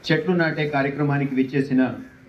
చెట్లు నాటే కార్యక్రమానికి విచ్చేసిన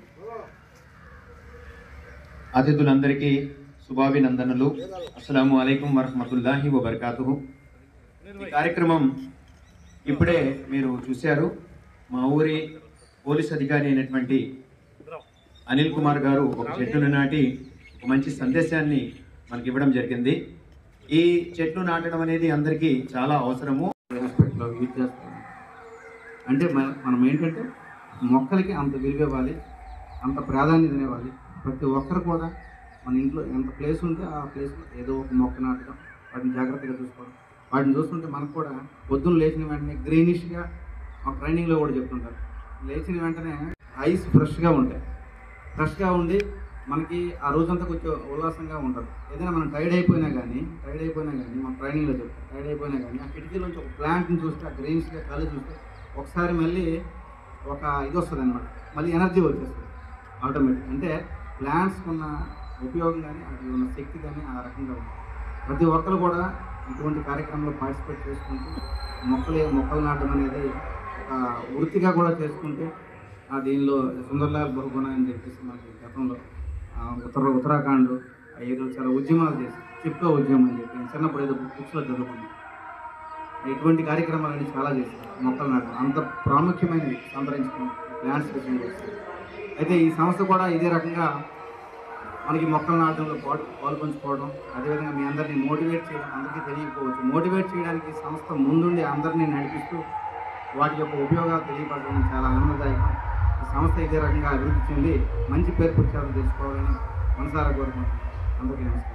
అతిథులందరికీ శుభాభినందనలు. అస్సలాము అలైకుం వరహ్మతుల్లాహి వబర్కాతుహు. ఈ కార్యక్రమం ఇప్పుడే మీరు చూశారు. మా ఊరి పోలీస్ అధికారి అయినటువంటి అనిల్ కుమార్ గారు ఒక చెట్టును నాటి ఒక మంచి సందేశాన్ని మనకి ఇవ్వడం జరిగింది. ఈ చెట్లు నాటడం అనేది అందరికీ చాలా అవసరము. హాస్పిటల్లో యూజ్ చేస్తాం. అంటే మనం ఏంటంటే మొక్కలకి అంత విలువ ఇవ్వాలి, అంత ప్రాధాన్యత ఇవ్వాలి. ప్రతి ఒక్కరు కూడా మన ఇంట్లో ఎంత ప్లేస్ ఉంటే ఆ ప్లేస్లో ఏదో ఒక మొక్క నాటడం, వాటిని జాగ్రత్తగా చూసుకోవడం. వాటిని చూస్తుంటే మనకు కూడా పొద్దున్న లేచిన వెంటనే గ్రీనిష్గా, మా ట్రైనింగ్లో కూడా చెప్తుంటారు, లేచిన వెంటనే ఐస్ ఫ్రెష్గా ఉంటాయి. ఫ్రెష్గా ఉండి మనకి ఆ రోజంతా కొంచెం ఉల్లాసంగా ఉంటుంది. ఏదైనా మనం టైర్డ్ అయిపోయినా కానీ మన ట్రైనింగ్లో చెప్తాం, టైర్డ్ అయిపోయినా కానీ ఆ కిటికీలోంచి ఒక ప్లాంట్ని చూస్తే, ఆ గ్రీన్స్గా కళ్ళు చూస్తే ఒకసారి మళ్ళీ ఒక ఇది వస్తుంది అనమాట, మళ్ళీ ఎనర్జీ వచ్చేస్తుంది ఆటోమేటిక్. అంటే ప్లాంట్స్కి ఉన్న ఉపయోగం కానీ వాటికి ఉన్న శక్తి కానీ ఆ రకంగా ఉంటుంది. ప్రతి ఒక్కరు కూడా ఇటువంటి కార్యక్రమంలో పార్టిసిపేట్ చేసుకుంటూ మొక్కలు నాటడం అనేది ఒక వృత్తిగా కూడా చేసుకుంటే దీనిలో సుందర్లాల్ బహుగుణ అని చెప్పేసి మనకి గతంలో ఉత్తరాఖండ్ ఏదో చాలా ఉద్యమాలు చేసి చిప్కో ఉద్యమం అని చెప్పి చిన్నప్పుడు ఏదో బుక్స్లో చదువుకున్నాం. ఇటువంటి కార్యక్రమాలన్నీ చాలా చేస్తారు. మొక్కలు నాటడం అంత ప్రాముఖ్యమైనవి సంతరించుకుని ప్లాంట్స్ విషయం చేస్తారు. అయితే ఈ సంస్థ కూడా ఇదే రకంగా మనకి మొక్కలు నాటడంలో పాలు పంచుకోవడం, అదేవిధంగా మీ అందరినీ మోటివేట్ చేయడం. అందరికీ తెలియకపోవచ్చు, మోటివేట్ చేయడానికి సంస్థ ముందుండి అందరినీ నడిపిస్తూ వాటి యొక్క ఉపయోగాలు తెలియపడడం చాలా ఆనందదాయకం. ఈ సంస్థ ఇదే రకంగా అభివృద్ధి చెంది మంచి పేరు ప్రచారం తెలుసుకోవాలని మనసారా కోరుకుంటున్నాను. అందరికీ నమస్కారం.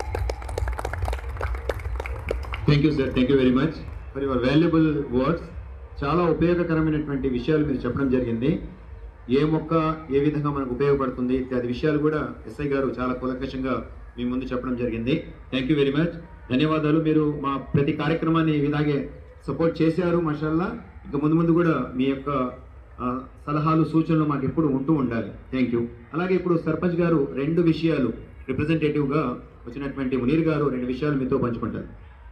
Thank you sir, thank you very much for your valuable words. చాలా ఉపయోగకరమైనటువంటి విషయాలు మీరు చెప్పడం జరిగింది. ఏ మొక్క ఏ విధంగా మనకు ఉపయోగపడుతుంది ఇత్యాది విషయాలు కూడా ఎస్ఐ గారు చాలా కూలంకషంగా మీ ముందు చెప్పడం జరిగింది. థ్యాంక్ యూ వెరీ మచ్, ధన్యవాదాలు. మీరు మా ప్రతి కార్యక్రమాన్ని ఇలాగే సపోర్ట్ చేశారు మాషాల్లా. ఇక ముందు కూడా మీ యొక్క సలహాలు సూచనలు మాకు ఎప్పుడు ఉంటూ ఉండాలి. Thank you. అలాగే ఇప్పుడు సర్పంచ్ గారు 2 విషయాలు రిప్రజెంటేటివ్గా వచ్చినటువంటి మునీర్ గారు 2 విషయాలు మీతో పంచుకుంటారు.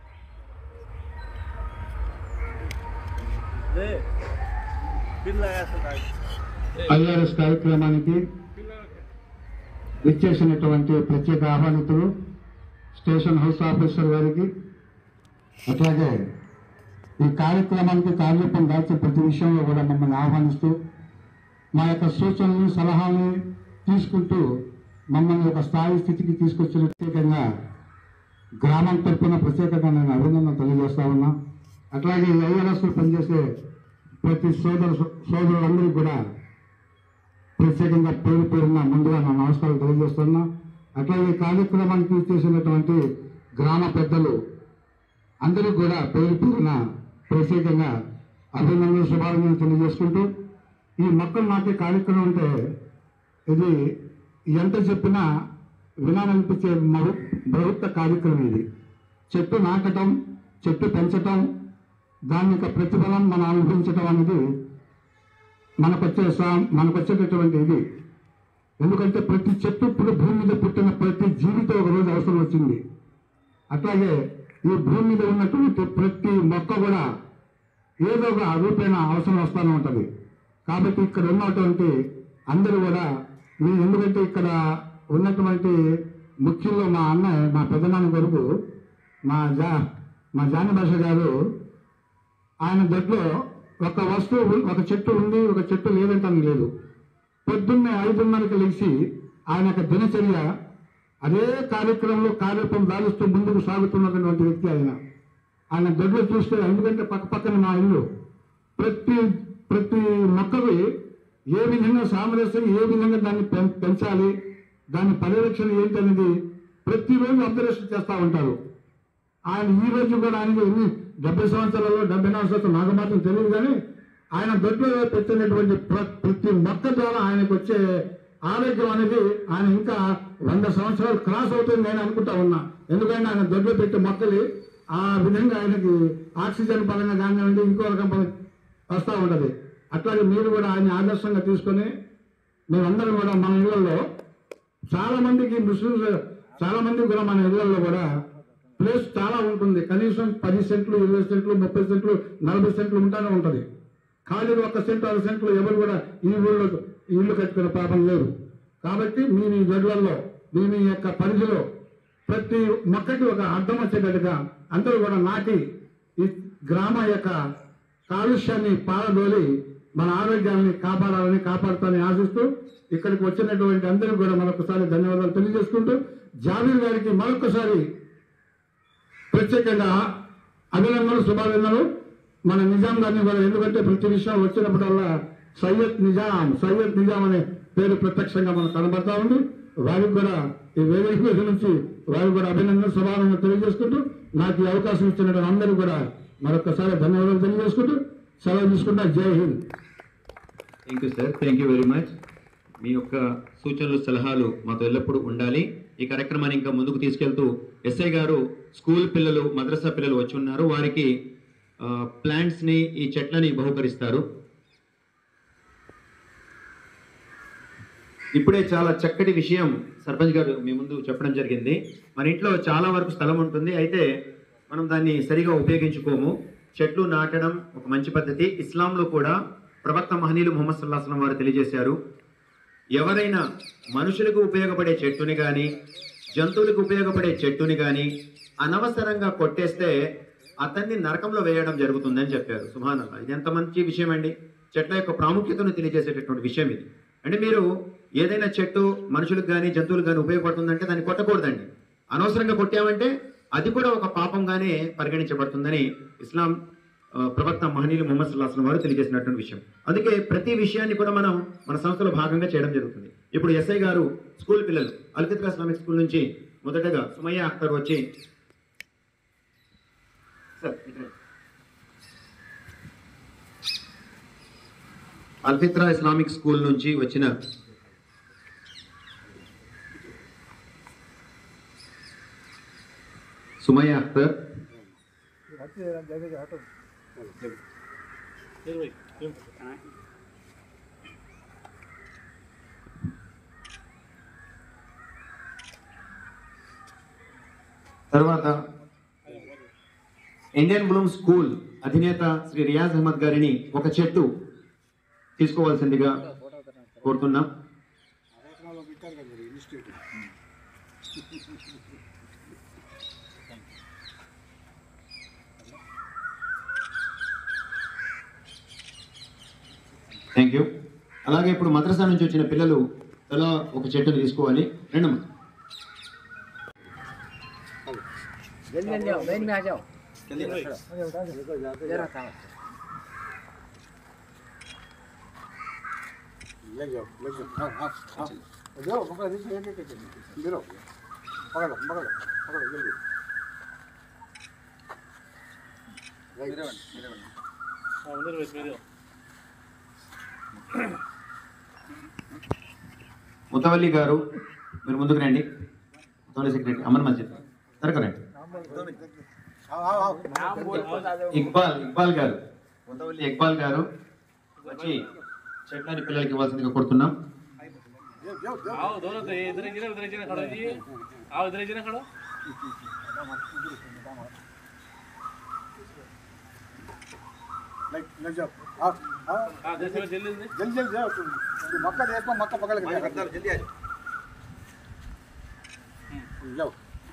ఐఆర్ఎస్ కార్యక్రమానికి విచ్చేసినటువంటి ప్రత్యేక ఆహ్వానితులు స్టేషన్ హౌస్ ఆఫీసర్ గారికి, అట్లాగే ఈ కార్యక్రమానికి కార్యరూపం దాల్చే ప్రతి విషయంలో కూడా మమ్మల్ని ఆహ్వానిస్తూ మా యొక్క సూచనలు సలహాలు తీసుకుంటూ మమ్మల్ని ఒక స్థాయి స్థితికి తీసుకొచ్చిన ప్రత్యేకంగా గ్రామం తరఫున ప్రత్యేకంగా నేను అభినందన తెలియజేస్తా ఉన్నా. అట్లాగే ఐఆర్ఎస్లో పనిచేసే ప్రతి సోదరులందరికీ కూడా ప్రత్యేకంగా పేరున ముందుగా నా నమస్కారాలు తెలియజేస్తున్నా. అట్లాగే కార్యక్రమానికి చేసినటువంటి గ్రామ పెద్దలు అందరికీ కూడా పేరున ప్రత్యేకంగా అభినందనలు శుభాభినందనలు తెలియజేసుకుంటూ, ఈ మొక్కలు నాటే కార్యక్రమం అంటే ఇది ఎంత చెప్పినా వినాలనిపించే ప్రభుత్వ కార్యక్రమం. ఇది చెట్టు నాటడం, చెట్టు పెంచటం, దాని యొక్క ప్రతిఫలం మనం అనుభవించడం అనేది మనకొచ్చేటటువంటి ఇది. ఎందుకంటే ప్రతి చెట్టు ఇప్పుడు భూమి మీద పుట్టిన ప్రతి జీవితం ఒకరోజు అవసరం వచ్చింది. అట్లాగే ఈ భూమి మీద ఉన్నటువంటి ప్రతి మొక్క కూడా ఏదో ఒక రూపైన అవసరం వస్తూనే ఉంటుంది. కాబట్టి ఇక్కడ ఉన్నటువంటి అందరూ కూడా ఎందుకంటే ఇక్కడ ఉన్నటువంటి ముఖ్యంలో మా అన్నయ్య, మా పెద్దనాన్న కొరకు మా జాని భాష గారు, ఆయన దొడ్లో ఒక వస్తువు, ఒక చెట్టు ఉంది, ఒక చెట్టు లేదంటాను లేదు. పొద్దున్నే 5:30కి లేచి ఆయన యొక్క దినచర్య అదే కార్యక్రమంలో కార్యక్రమం దాలుస్తూ ముందుకు సాగుతున్నటువంటి వ్యక్తి ఆయన దొడ్లో చూస్తే, ఎందుకంటే పక్కన మా ఇల్లు, ప్రతి మొక్కకి ఏ విధంగా సామరస్యం, ఏ విధంగా దాన్ని పెంచాలి, దాని పర్యవేక్షణ ఏంటనేది ప్రతిరోజు అబ్జర్వేషన్ చేస్తూ ఉంటారు. ఆయన ఈ రోజు కూడా ఆయనకి 70 సంవత్సరాలలో 74 సంవత్సరాలు నాకు మాత్రం తెలియదు, కానీ ఆయన దొడ్లో పెట్టినటువంటి ప్రతి మొక్క ద్వారా ఆయనకు వచ్చే ఆరోగ్యం అనేది ఆయన ఇంకా 100 సంవత్సరాలు క్రాస్ అవుతుంది నేను అనుకుంటా ఉన్నా. ఎందుకంటే ఆయన దొడ్లో పెట్టే మొక్కలు ఆ విధంగా ఆయనకి ఆక్సిజన్ పరంగా కానివ్వండి, ఇంకో రకం వస్తూ ఉంటుంది. అట్లాగే మీరు కూడా ఆయన ఆదర్శంగా తీసుకొని మేమందరం కూడా మన ఇళ్లలో చాలామందికి ముస్లిమ్స్ చాలామందికి కూడా మన ఇళ్లలో కూడా ప్లేస్ చాలా ఉంటుంది. కనీసం 10 సెంట్లు, 20 సెంట్లు, 30 సెంట్లు, 40 సెంట్లు ఉంటానే ఉంటుంది. ఖాళీ 1 సెంటు 2 సెంట్లు ఎవరు కూడా ఈ ఊళ్ళో ఇల్లు కట్టుకునే పాపం లేరు. కాబట్టి మీ మీ గడువుల్లో మీ మీ యొక్క పరిధిలో ప్రతి మొక్కకి ఒక అర్థం వచ్చేటట్టుగా అందరూ కూడా నాటి ఈ గ్రామ యొక్క కాలుష్యాన్ని పారదోలి మన ఆరోగ్యాన్ని కాపాడాలని కాపాడుతానని ఆశిస్తూ ఇక్కడికి వచ్చినటువంటి అందరూ కూడా మరొకసారి ధన్యవాదాలు తెలియజేసుకుంటూ జావీర్ గారికి మరొకసారి ప్రత్యేకంగా అభినందనలు శుభాభినందనలు. మన నిజాం గారిని కూడా, ఎందుకంటే ప్రతి విషయం వచ్చినప్పుడల్లా సయ్యద్ నిజాం అనే పేరు ప్రత్యక్షంగా మనకు కనబడతా ఉంది. వారికి కూడా ఈ వేదిక మీద నుంచి వారికి కూడా అభినందన శుభాభినందనలు తెలియజేసుకుంటూ నాకు ఈ అవకాశం ఇచ్చినటువంటి అందరూ కూడా మరొకసారి ధన్యవాదాలు తెలియజేసుకుంటూ సెలవు తీసుకుంటా. Jai Hind. Thank you sir, thank you very much. మీ యొక్క సూచనలు సలహాలు మాతో ఎల్లప్పుడూ ఉండాలి. ఈ కార్యక్రమాన్ని ఇంకా ముందుకు తీసుకెళ్తూ ఎస్ఐ గారు స్కూల్ పిల్లలు మద్రసా పిల్లలు వచ్చి ఉన్నారు, వారికి ప్లాంట్స్ని ఈ చెట్లని బహుకరిస్తారు. ఇప్పుడే చాలా చక్కటి విషయం సర్పంచ్ గారు మీ ముందు చెప్పడం జరిగింది. మన ఇంట్లో చాలా వరకు స్థలం ఉంటుంది, అయితే మనం దాన్ని సరిగా ఉపయోగించుకోము. చెట్లు నాటడం ఒక మంచి పద్ధతి. ఇస్లాంలో కూడా ప్రవక్త మహనీయులు ముహమ్మద్ సల్లల్లాహు అలైహి వసల్లం వారు తెలియజేశారు, ఎవరైనా మనుషులకు ఉపయోగపడే చెట్టుని కానీ జంతువులకు ఉపయోగపడే చెట్టుని కానీ అనవసరంగా కొట్టేస్తే అతన్ని నరకంలో వేయడం జరుగుతుందని చెప్పారు. సుబ్హానల్లాహ్, ఇది ఎంత మంచి విషయం అండి. చెట్ల యొక్క ప్రాముఖ్యతను తెలియజేసేటటువంటి విషయం ఇది. అంటే మీరు ఏదైనా చెట్టు మనుషులకు కానీ జంతువులకు కానీ ఉపయోగపడుతుందంటే దాన్ని కొట్టకూడదండి. అనవసరంగా కొట్టామంటే అది కూడా ఒక పాపంగానే పరిగణించబడుతుందని ఇస్లాం ప్రవక్త మహనీయులు ముహమ్మద్ సల్లల్లాహు అలైహి వసల్లం వారు తెలియజేసినటువంటి విషయం. అందుకే ప్రతి విషయాన్ని కూడా మనం మన సంస్థలో భాగంగా చేయడం జరుగుతుంది. ఇప్పుడు ఎస్ఐ గారు స్కూల్ పిల్లలు అల్ఫిత్రా ఇస్లామిక్ స్కూల్ నుంచి మొదటగా సుమయ్య అఖ్తర్ వచ్చి అల్ఫిత్రా ఇస్లామిక్ స్కూల్ నుంచి వచ్చిన సుమయ్య అఖ్తర్ తర్వాత ఇండియన్ బ్లూమ్ స్కూల్ అధినేత శ్రీ రియాజ్ అహ్మద్ గారిని ఒక చెట్టు తీసుకోవాల్సిందిగా కోరుతున్నాం. Thank you. అలాగే ఇప్పుడు మద్రసా నుంచి వచ్చిన పిల్లలు తలా ఒక చెట్టును తీసుకోవాలి. రెండమ్మ. ముతవల్లి గారు మీరు ముందుకు రండి. ముతవల్లి సెక్రటరీ అమన్ మస్జిద్ రండి. ఇక్బాల్ గారు, ముతవల్లి ఇక్బాల్ గారు వచ్చి చెట్లని పిల్లలకి ఇవ్వాల్సిందిగా కోరుతున్నాం. मक्का पकड़ के जल्दी आ जाओ।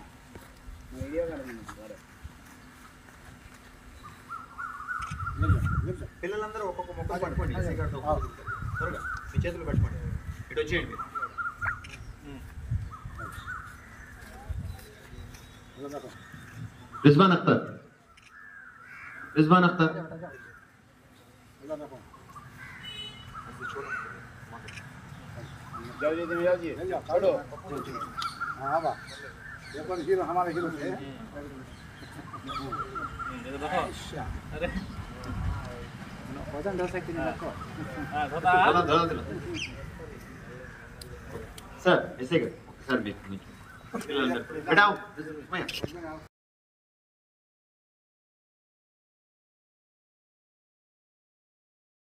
పిల్లలందరూ ఒక్కొక్క మొక్క పట్టుకోండి. త్వరగా మీ చేతులు పట్టుకోండి. ఇటు వచ్చేయండి. రిజ్వాన్ అఖ్తర్ हमारे हीरो सर ऐसे सर बेटाओ